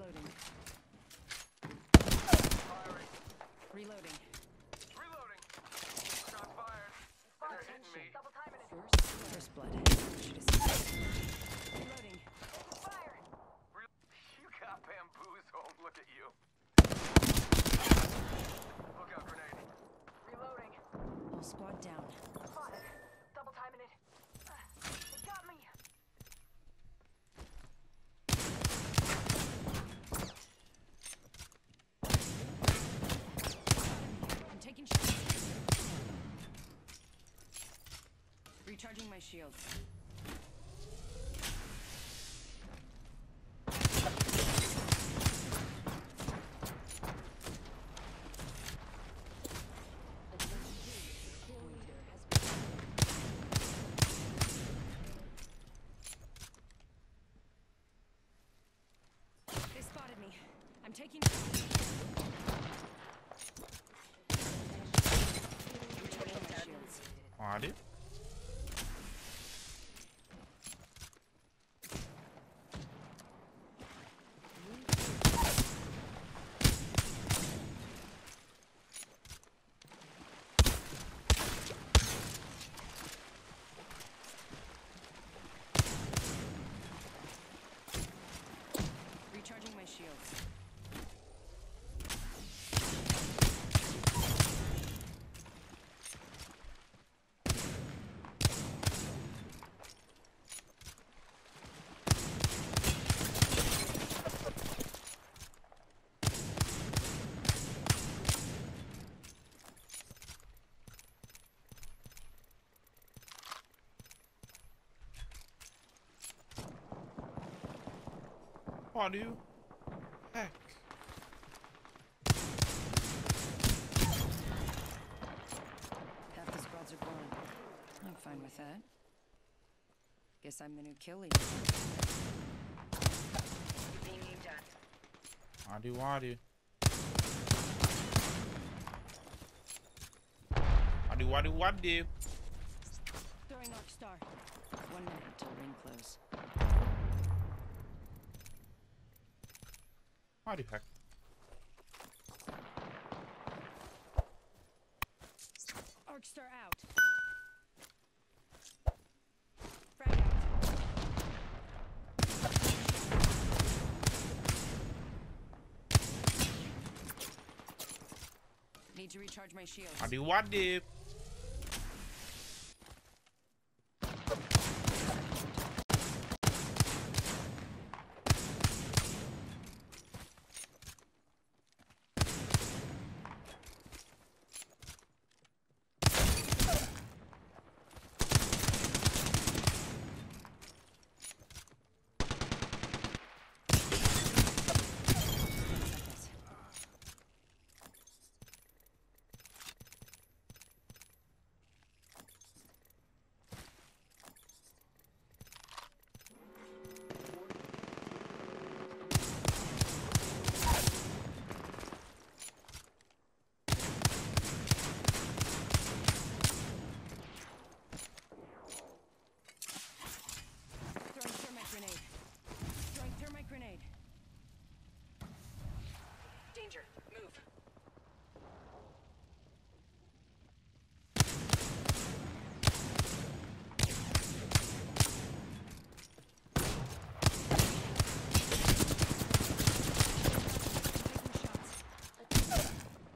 Reloading. Firing. Reloading. Reloading. Shots fired. They're hitting me. Double timing it. First blood. Reloading. Fire. You got bamboozled. Look at you. Look out, grenade. Reloading. All squad down. Spotted. Double timing it. It got me. I'm taking shots. Recharging my shields. They spotted me. I'm taking shots. Recharging my shields. Wadu. Recharging my shields. Wadu Hek. Half the squads are gone. I'm fine with that. Guess I'm the new kill leader. Being aimed at. Wadu. Wadu. Throwing Arc Star. 1 minute till ring close. Wadu Hek. Arc Star out. Frag out. Need to recharge my shields. Wadu. Throwing thermite grenade. Throwing thermite grenade. Danger. Move. Taking shots.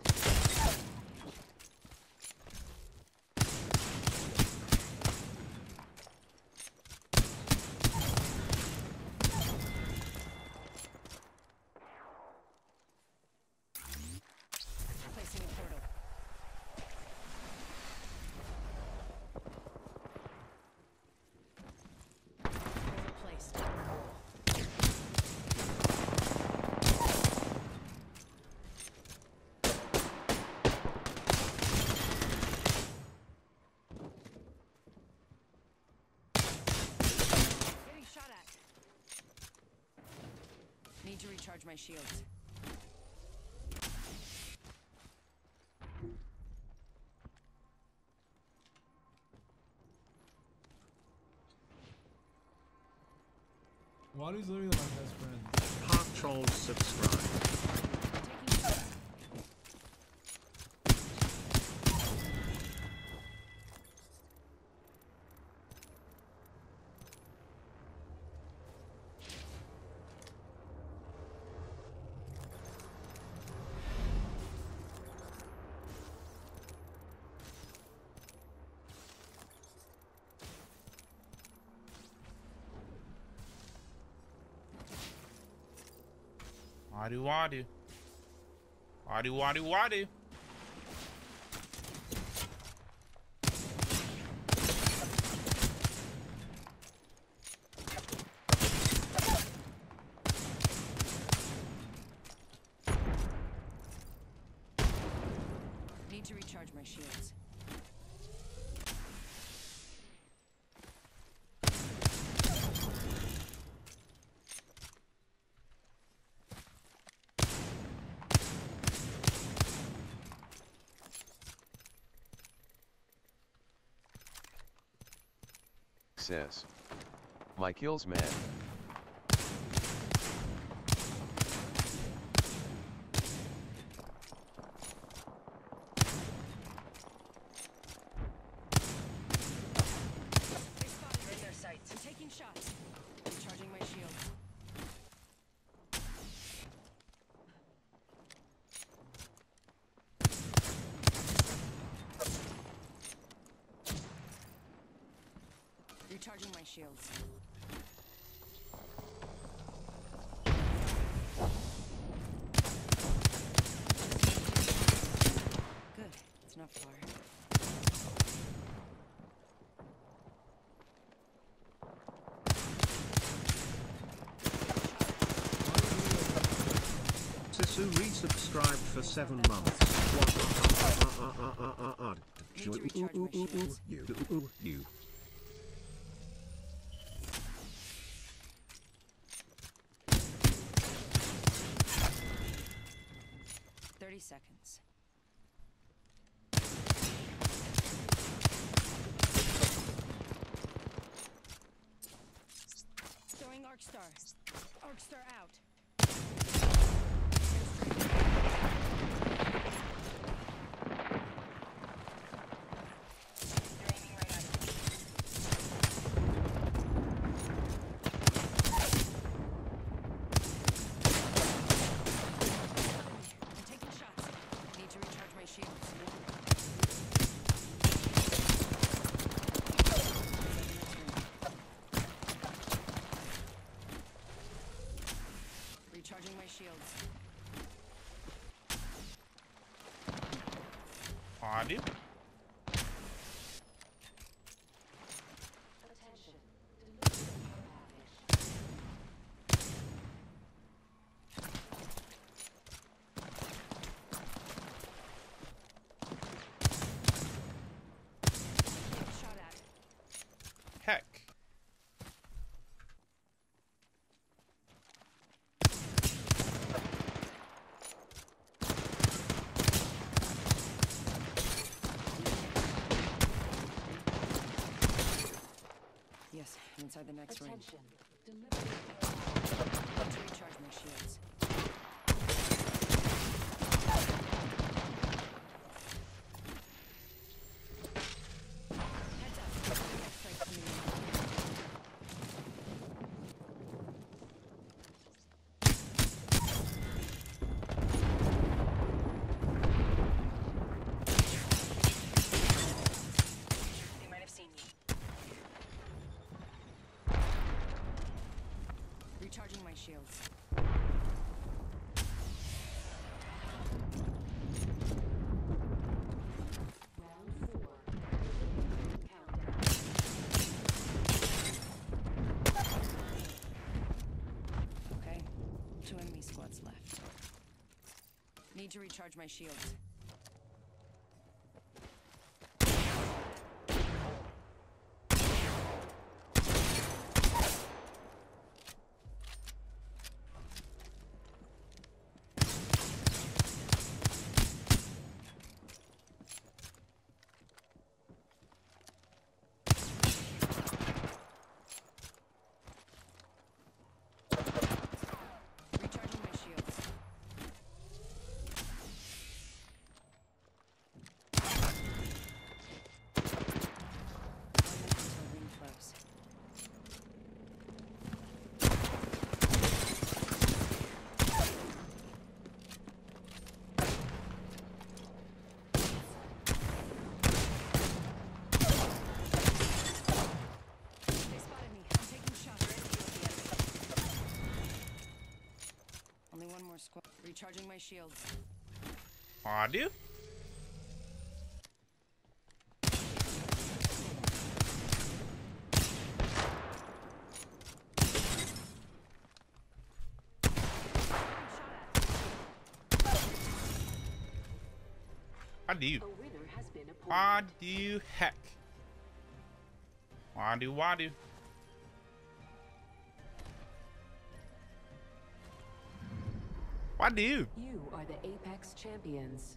Placing a portal. Portal placed. Getting shot at. Need to recharge my shields. Wadu's literally my best friend. Pop control subscribe. Wadu wadu. Wadu wadu wadu. Need to recharge my shields. Says. My kills, man. In their sights. I'm taking shots. Recharging my shields. Recharging my shields. Good. It's not far. Sisu resubscribed for 7 months. Need to recharge my shields. You. 30 seconds. Throwing Arc Star. Arc Star out. They're aiming right at us. I'm taking shots. Need to recharge my shields. Recharging my shields. Wadu. Shot at. Heck. Yes, I'm inside the next ring. Need to recharge my shields. Heads up. Next strike coming in. They might have seen me. Recharging my shields. Okay, 2 enemy squads left. Need to recharge my shields. Recharging more squad. Recharging my shields. Wadu. Wadu. A winner has been appointed. Wadu Hek. Wadu Wadu. Wadu. You are the Apex champions.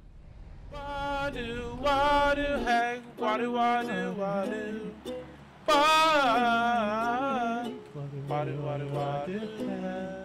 Wadu Wadu Hek. Wadu Wadu Wadu. Wadu Wadu Wadu Hek.